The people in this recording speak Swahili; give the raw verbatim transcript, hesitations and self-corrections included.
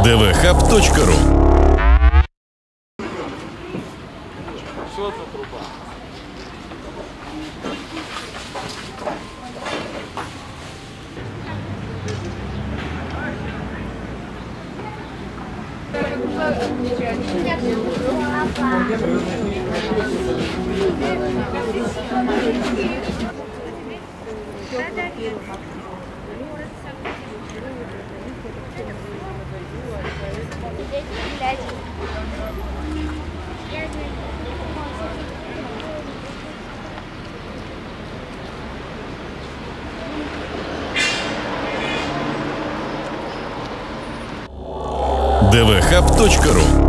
дэ вэ хаб точка ру. Что за труба? дэ вэ хаб точка ру.